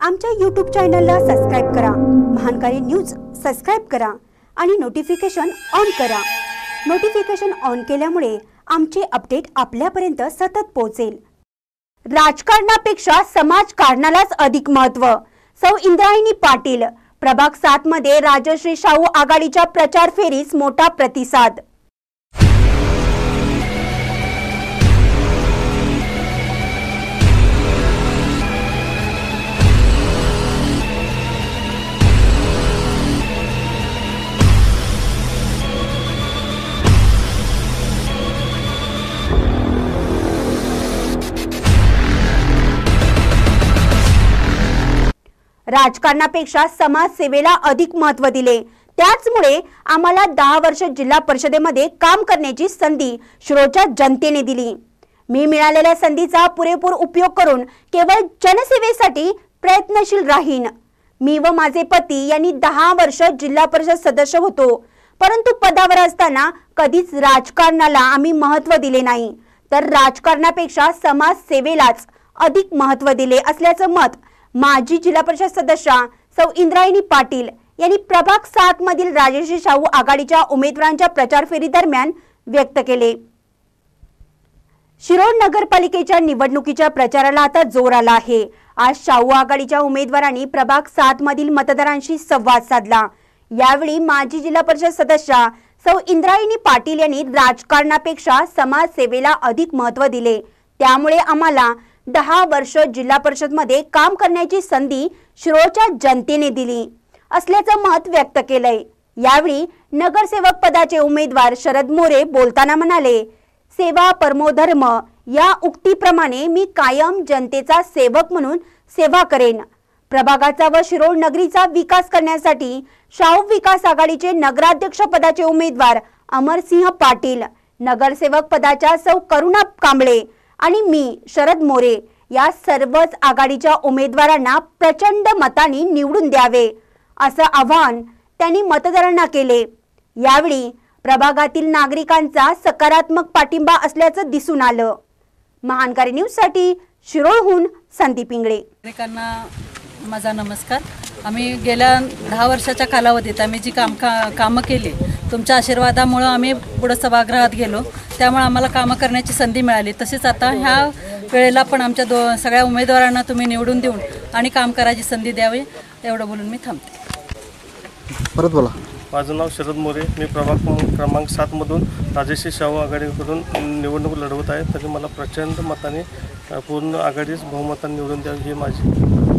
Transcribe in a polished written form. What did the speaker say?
आमच्या YouTube चॅनलला subscribe करा, महानकारी न्यूज सबस्क्राइब करा आणि नोटिफिकेशन ऑन करा। नोटिफिकेशन ऑन केल्यामुळे आमचे अपडेट आपल्यापर्यंत सतत पोहोचेल। राजकारणापेक्षा समाजकारणालाच अधिक महत्त्व। सौ इंद्रायणी पाटील। प्रभाग 7 मध्ये राजश्री शाहू आघाडीच्या प्रचार फेरीस मोठा प्रतिसाद। राजकारणापेक्षा समाजसेवेला अधिक महत्त्व दिले। त्याचमुळे आम्हाला 10 वर्ष जिल्हा परिषदेमध्ये काम करण्याची संधी शिरोळच्या जनतेने दिली। मी मिळालेल्या संधीचा पुरेपूर उपयोग करून केवळ जनसेवेसाठी प्रयत्नशील राहीन। मी व माझे पती यांनी 10 वर्ष जिल्हा परिषद सदस्य होतो, परंतु पदावर असताना कधीच राजकारणाला आम्ही महत्त्व दिले नाही, तर राजकारणापेक्षा समाजसेवेलाच अधिक महत्त्व दिले असल्याचं मत माजी जिल्हा परिषद सदस्य सौ इंद्रायणी पाटील यांनी प्रभाग 7 मधील राजश्री शाहू आघाडीच्या उमेदवारांच्या प्रचार फेरी दरम्यान व्यक्त केले। शिरोळ नगरपालिकेच्या निवडणुकीच्या प्रचाराला आता जोर आला आहे। आज शाहू आघाडीच्या उमेदवारांनी प्रभाग 7 मधील मतदारांशी संवाद साधला। यावेळी माजी जिल्हा परिषद सदस्य सौ इंद्रायणी पाटील यांनी राजकारणापेक्षा समाजसेवेला अधिक महत्त्व दिले। त्यामुळे आम्हाला 10 वर्ष जिल्हा परिषद मध्ये काम करण्याची संधी शिरोळच्या जनतेने दिली असल्याचं मत व्यक्त केलंय। यावेळी नगरसेवक पदाचे उमेदवार शरद मोरे बोलताना म्हणाले, सेवा परमो धर्म या उक्तीप्रमाणे मी कायम जनतेचा सेवक म्हणून सेवा करेन। प्रभागाचा व शिरोळ नगरीचा विकास करण्यासाठी शाहू विकास आघाडीचे नगराध्यक्ष पदाचे उमेदवार अमरसिंह पाटील, नगरसेवक पदाच्या सौ करुणा कांबळे आणि मी शरद मोरे या सर्वच आघाडीच्या उमेदवारांना प्रचंड मतांनी निवडून द्यावे असं आवाहन त्यांनी मतदारांना केले। यावेळी प्रभागातील नागरिकांचा सकारात्मक पाठिंबा असल्याचं दिसून आलं। महानकारी न्यूज साठी शिरोळहून संदीप इंगळे। नागरिकांना माझा नमस्कार। आम्ही गेल्या 10 वर्षाच्या कालावधीत आम्ही जी कामं केली, तुमच्या आशीर्वादामुळे आम्ही पुढे सभागृहात गेलो, त्यामुळे आम्हाला कामं करण्याची संधी मिळाली। तसेच आता ह्या वेळेला पण आमच्या सगळ्या उमेदवारांना तुम्ही निवडून देऊन आणि काम करायची संधी द्यावी, एवढं बोलून मी थांबते। परत बोला। माझं नाव शरद मोरे। मी प्रभाग क्रमांक 7 मधून राजश्री शाहू आघाडीकडून निवडणूक लढवत आहे, तरी मला प्रचंड मताने पूर्ण आघाडीच बहुमताने निवडून द्यावी ही माझी